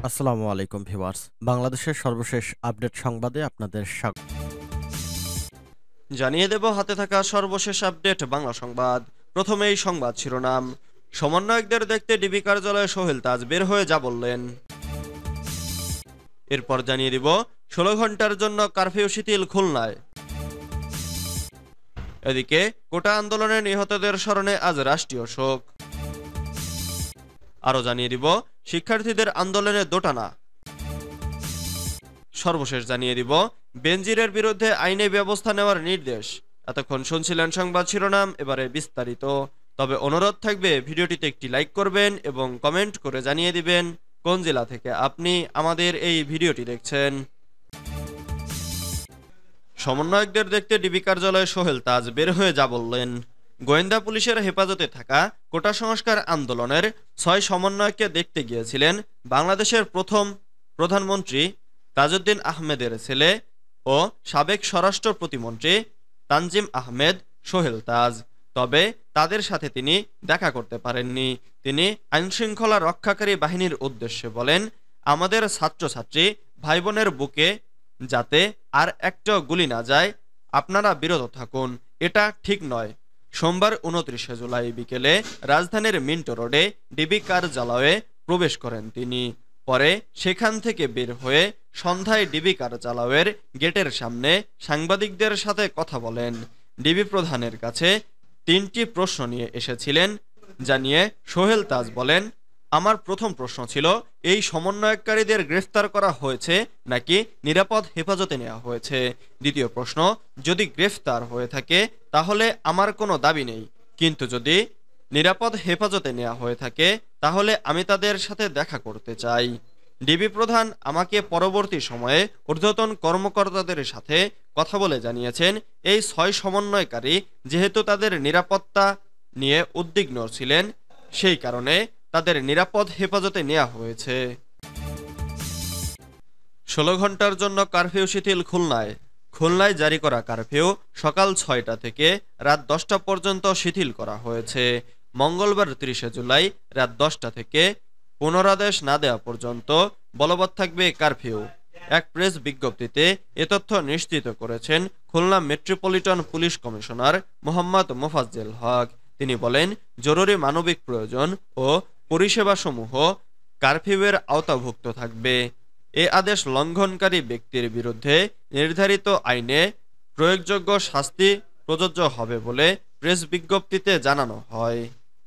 আসসালামু আলাইকুম ভিউয়ার্স। বাংলাদেশের সর্বশেষ আপডেট সংবাদে আপনাদের স্বাগত। জানিয়ে দেব হাতে থাকা সর্বশেষ আপডেট বাংলা সংবাদ। প্রথমেই সংবাদ শিরোনাম। সমন্বয়কদের দেখতে ডিবি কার্যালয়ে সোহেল তাজ বের হয়ে যা বললেন। এরপর জানিয়ে দিব 16 ঘন্টার জন্য কারফিউ শিথিল খুলনায়। এদিকে কোটা আন্দোলনে নিহতদের স্মরণে আজ রাষ্ট্রীয় শোক। আরও জানিয়ে দিব শিক্ষার্থীদের আন্দোলনে দোটানা। সর্বশেষ জানিয়ে দিব বেনজিরের বিরুদ্ধে আইনি ব্যবস্থা নেওয়ার নির্দেশ। এতক্ষণ শুনছিলেন সংবাদ শিরোনাম, এবারে বিস্তারিত। তবে অনুরোধ থাকবে ভিডিওটিতে একটি লাইক করবেন এবং কমেন্ট করে জানিয়ে দিবেন কোন জেলা থেকে আপনি আমাদের এই ভিডিওটি দেখছেন। সমন্বয়কদের দেখতে ডিবি কার্যালয়ে সোহেল তাজ বের হয়ে যা বললেন। গোয়েন্দা পুলিশের হেফাজতে থাকা কোটা সংস্কার আন্দোলনের 6 সমন্বয়ককে দেখতে গিয়েছিলেন বাংলাদেশের প্রথম প্রধানমন্ত্রী তাজউদ্দিন আহমেদের ছেলে ও সাবেক স্বরাষ্ট্র প্রতিমন্ত্রী তানজিম আহমেদ সোহেল তাজ। তবে তাদের সাথে তিনি দেখা করতে পারেননি। তিনি আইনশৃঙ্খলা রক্ষাকারী বাহিনীর উদ্দেশ্যে বলেন, আমাদের ছাত্রছাত্রী ভাই বোনের বুকে যাতে আর একটা গুলি না যায়, আপনারা বিরত থাকুন, এটা ঠিক নয়। সোমবার 29 জুলাই বিকেলে রাজধানীর মিন্টো রোডে ডিবি কার্যালয়ে প্রবেশ করেন তিনি। পরে সেখান থেকে বের হয়ে সন্ধ্যায় ডিবি কার্যালয়ের গেটের সামনে সাংবাদিকদের সাথে কথা বলেন। ডিবি প্রধানের কাছে 3টি প্রশ্ন নিয়ে এসেছিলেন জানিয়ে সোহেল তাজ বলেন, আমার প্রথম প্রশ্ন ছিল এই সমন্বয়কারীদের গ্রেফতার করা হয়েছে নাকি নিরাপদ হেফাজতে নেওয়া হয়েছে। দ্বিতীয় প্রশ্ন, যদি গ্রেফতার হয়ে থাকে তাহলে আমার কোনো দাবি নেই, কিন্তু যদি নিরাপদ হেফাজতে নেওয়া হয়ে থাকে তাহলে আমি তাদের সাথে দেখা করতে চাই। ডিবি প্রধান আমাকে পরবর্তী সময়ে ঊর্ধ্বতন কর্মকর্তাদের সাথে কথা বলে জানিয়েছেন, এই 6 সমন্বয়কারী যেহেতু তাদের নিরাপত্তা নিয়ে উদ্বিগ্ন ছিলেন, সেই কারণে তাদের নিরাপদ হেফাজতে নেওয়া হয়েছে। 16 ঘন্টার জন্য কারফিউ শিথিল খুলনায়। খুলনায় জারি করা কারফিউ সকাল 6টা থেকে রাত 10টা পর্যন্ত শিথিল করা হয়েছে। মঙ্গলবার 30 জুলাই রাত 10টা থেকে পুনরাদেশ না দেওয়া পর্যন্ত বলবৎ থাকবে কারফিউ। এক প্রেস বিজ্ঞপ্তিতে এ তথ্য নিশ্চিত করেছেন Khulna metropolitan police commissioner Mohammad Mofazzel Haque. তিনি বলেন, জরুরি মানবিক প্রয়োজন ও পরিষেবাসমূহ কারফিউয়ের আওতাভুক্ত থাকবে। এ আদেশ লঙ্ঘনকারী ব্যক্তির বিরুদ্ধে নির্ধারিত আইনে প্রয়োগযোগ্য শাস্তি প্রযোজ্য হবে বলে প্রেস বিজ্ঞপ্তিতে জানানো হয়।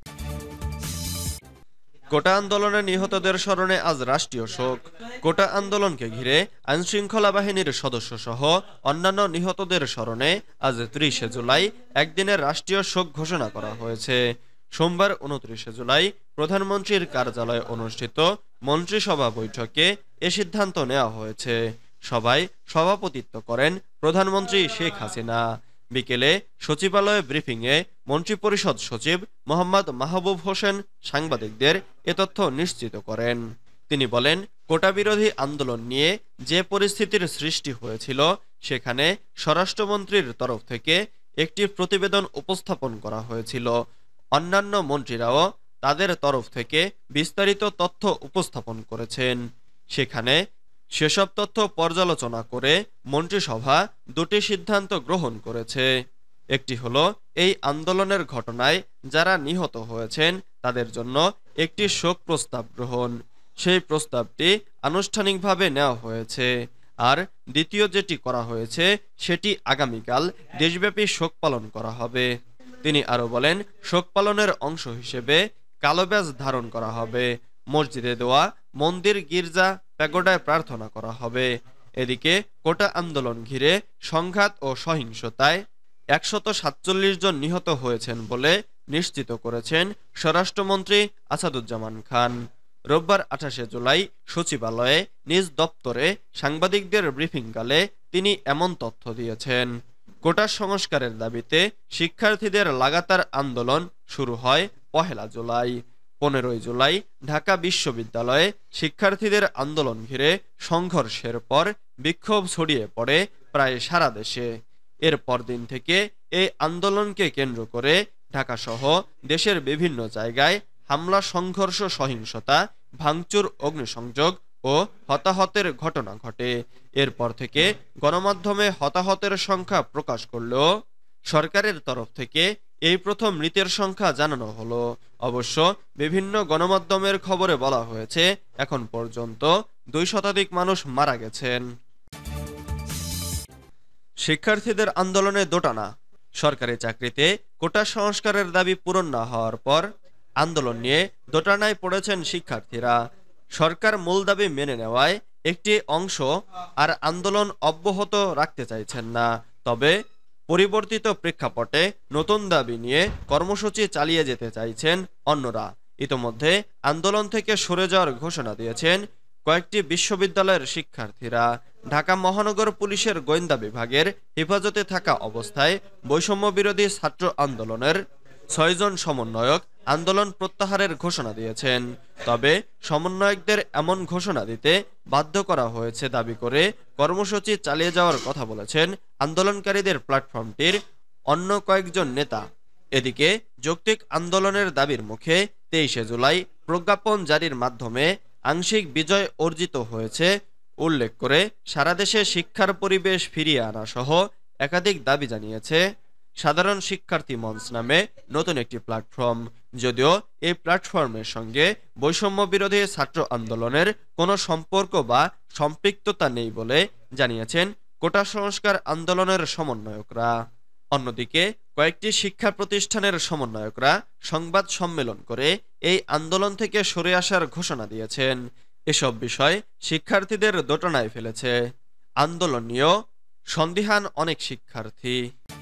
কোটা আন্দোলনে নিহতদের স্মরণে আজ রাষ্ট্রীয় শোক। কোটা আন্দোলনকে ঘিরে আইনশৃঙ্খলা বাহিনীর সদস্য সহ অন্যান্য নিহতদের স্মরণে আজ 30 জুলাই একদিনের রাষ্ট্রীয় শোক ঘোষণা করা হয়েছে। সোমবার 29 জুলাই প্রধানমন্ত্রীর কার্যালয়ে অনুষ্ঠিত মন্ত্রিসভা বৈঠকে এ সিদ্ধান্ত নেওয়া হয়েছে। সভায় সভাপতিত্ব করেন প্রধানমন্ত্রী শেখ হাসিনা। বিকেলে সচিবালয়ে ব্রিফিংয়ে মন্ত্রিপরিষদ সচিব মোহাম্মদ মাহবুব হোসেন সাংবাদিকদের এ তথ্য নিশ্চিত করেন। তিনি বলেন, কোটা বিরোধী আন্দোলন নিয়ে যে পরিস্থিতির সৃষ্টি হয়েছিল সেখানে স্বরাষ্ট্রমন্ত্রীর তরফ থেকে একটি প্রতিবেদন উপস্থাপন করা হয়েছিল। অন্যান্য মন্ত্রীরাও তাদের তরফ থেকে বিস্তারিত তথ্য উপস্থাপন করেছেন। সেখানে সেসব তথ্য পর্যালোচনা করে মন্ত্রিসভা 2টি সিদ্ধান্ত গ্রহণ করেছে। একটি হলো এই আন্দোলনের ঘটনায় যারা নিহত হয়েছেন তাদের জন্য একটি শোক প্রস্তাব গ্রহণ, সেই প্রস্তাবটি আনুষ্ঠানিকভাবে নেওয়া হয়েছে। আর দ্বিতীয় যেটি করা হয়েছে সেটি আগামীকাল দেশব্যাপী শোক পালন করা হবে। তিনি আরো বলেন, শোক পালনের অংশ হিসেবে কালো ব্যাজ ধারণ করা হবে, মসজিদে দোয়া, মন্দির, গির্জা, প্যাগোডায় প্রার্থনা করা হবে। এদিকে কোটা আন্দোলন ঘিরে সংঘাত ও সহিংসতায় 147 জন নিহত হয়েছেন বলে নিশ্চিত করেছেন স্বরাষ্ট্রমন্ত্রী আসাদুজ্জামান খান। রোববার 28 জুলাই সচিবালয়ে নিজ দপ্তরে সাংবাদিকদের ব্রিফিংকালে তিনি এমন তথ্য দিয়েছেন। কোটা সংস্কারের দাবিতে শিক্ষার্থীদের লাগাতার আন্দোলন শুরু হয় 1 জুলাই। 15 জুলাই ঢাকা বিশ্ববিদ্যালয়ে শিক্ষার্থীদের আন্দোলন ঘিরে সংঘর্ষের পর বিক্ষোভ ছড়িয়ে পড়ে প্রায় সারা দেশে। এর পরদিন থেকে এই আন্দোলনকে কেন্দ্র করে ঢাকাসহ দেশের বিভিন্ন জায়গায় হামলা, সংঘর্ষ, সহিংসতা, ভাঙচুর, অগ্নিসংযোগ ও হতাহতের ঘটনা ঘটে। এরপর থেকে গণমাধ্যমে হতাহতের সংখ্যা প্রকাশ করলেও সরকারের তরফ থেকে এই প্রথম মৃতের সংখ্যা জানানো হলো। অবশ্য বিভিন্ন গণমাধ্যমের খবরে বলা হয়েছে এখন পর্যন্ত 2 শতাধিক মানুষ মারা গেছেন। শিক্ষার্থীদের আন্দোলনে দোটানা। সরকারি চাকরিতে কোটা সংস্কারের দাবি পূরণ না হওয়ার পর আন্দোলন নিয়ে দোটানায় পড়েছেন শিক্ষার্থীরা। সরকার মূল দাবি মেনে নেওয়ায় একটি অংশ আর আন্দোলন অব্যাহত রাখতে চাইছেন না। তবে পরিবর্তিত প্রেক্ষাপটে নতুন দাবি নিয়ে কর্মসূচি চালিয়ে যেতে চাইছেন অন্যরা। ইতোমধ্যে আন্দোলন থেকে সরে যাওয়ার ঘোষণা দিয়েছেন কয়েকটি বিশ্ববিদ্যালয়ের শিক্ষার্থীরা। ঢাকা মহানগর পুলিশের গোয়েন্দা বিভাগের হেফাজতে থাকা অবস্থায় বৈষম্য বিরোধী ছাত্র আন্দোলনের 6 জন সমন্বয়ক আন্দোলন প্রত্যাহারের ঘোষণা দিয়েছেন। তবে সমন্বয়কদের এমন ঘোষণা দিতে বাধ্য করা হয়েছে দাবি করে কর্মসূচি চালিয়ে যাওয়ার কথা বলেছেন আন্দোলনকারীদের প্ল্যাটফর্মটির অন্য কয়েকজন নেতা। এদিকে যৌক্তিক আন্দোলনের দাবির মুখে 23 জুলাই প্রজ্ঞাপন জারির মাধ্যমে আংশিক বিজয় অর্জিত হয়েছে উল্লেখ করে সারা দেশে শিক্ষার পরিবেশ ফিরিয়ে আনা সহ একাধিক দাবি জানিয়েছে সাধারণ শিক্ষার্থী মঞ্চ নামে নতুন একটি প্ল্যাটফর্ম। যদিও এই প্ল্যাটফর্মের সঙ্গে বৈষম্য বিরোধী ছাত্র আন্দোলনের কোনো সম্পর্ক বা সম্পৃক্ততা নেই বলে জানিয়েছেন কোটা সংস্কার আন্দোলনের সমন্বয়করা। অন্যদিকে কয়েকটি শিক্ষা প্রতিষ্ঠানের সমন্বয়করা সংবাদ সম্মেলন করে এই আন্দোলন থেকে সরে আসার ঘোষণা দিয়েছেন। এসব বিষয় শিক্ষার্থীদের দোটানায় ফেলেছে। আন্দোলন নিয়েও সন্দিহান অনেক শিক্ষার্থী।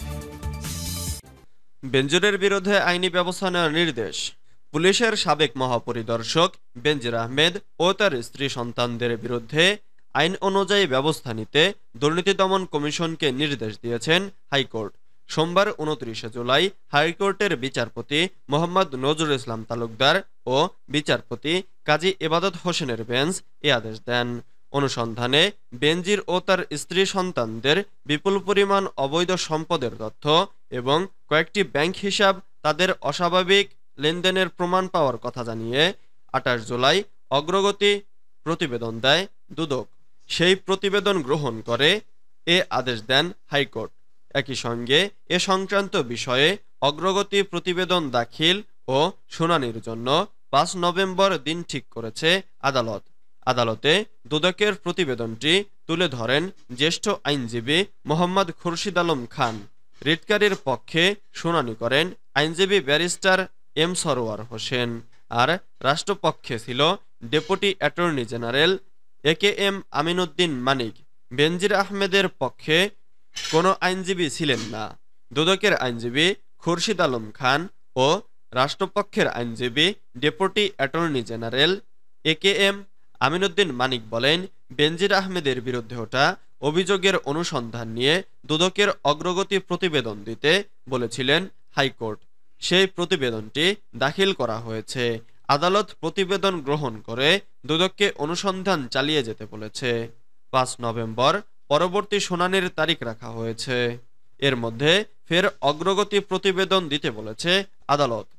বেনজিরের বিরুদ্ধে আইনি ব্যবস্থা নেওয়ার নির্দেশ। পুলিশের সাবেক মহাপরিদর্শক বেনজির আহমেদ ও তার স্ত্রী সন্তানদের বিরুদ্ধে আইন অনুযায়ী ব্যবস্থা নিতে দুর্নীতি দমন কমিশনকে নির্দেশ দিয়েছেন হাইকোর্ট। সোমবার 29 জুলাই হাইকোর্টের বিচারপতি মোহাম্মদ নজরুল ইসলাম তালুকদার ও বিচারপতি কাজী ইবাদত হোসেনের বেঞ্চ এ আদেশ দেন। অনুসন্ধানে বেনজির ও তার স্ত্রী সন্তানদের বিপুল পরিমাণ অবৈধ সম্পদের তথ্য এবং কয়েকটি ব্যাংক হিসাব তাদের অস্বাভাবিক লেনদেনের প্রমাণ পাওয়ার কথা জানিয়ে 28 জুলাই অগ্রগতি প্রতিবেদন দেয় দুদক। সেই প্রতিবেদন গ্রহণ করে এ আদেশ দেন হাইকোর্ট। একই সঙ্গে এ সংক্রান্ত বিষয়ে অগ্রগতি প্রতিবেদন দাখিল ও শুনানির জন্য 5 নভেম্বর দিন ঠিক করেছে আদালত। আদালতে দুদকের প্রতিবেদনটি তুলে ধরেন জ্যেষ্ঠ আইনজীবী মোহাম্মদ খুরশিদ আলম খান। রিটকারীর পক্ষে শুনানি করেন আইনজীবী ব্যারিস্টার এম সরোয়ার হোসেন। আর রাষ্ট্রপক্ষে ছিল deputy attorney general AKM Aminuddin Manik. Benazir আহমেদের পক্ষে কোনো আইনজীবী ছিলেন না। দুদকের আইনজীবী খুরশিদ আলম খান ও রাষ্ট্রপক্ষের আইনজীবী deputy attorney general AKM Aminuddin Manik বলেন, বেনজির আহমেদের বিরুদ্ধে ওঠা অভিযোগের অনুসন্ধান নিয়ে দুদকের অগ্রগতি প্রতিবেদন দিতে বলেছিলেন হাইকোর্ট। সেই প্রতিবেদনটি দাখিল করা হয়েছে। আদালত প্রতিবেদন গ্রহণ করে দুদককে অনুসন্ধান চালিয়ে যেতে বলেছে। 5 নভেম্বর পরবর্তী শুনানির তারিখ রাখা হয়েছে। এর মধ্যে ফের অগ্রগতি প্রতিবেদন দিতে বলেছে আদালত।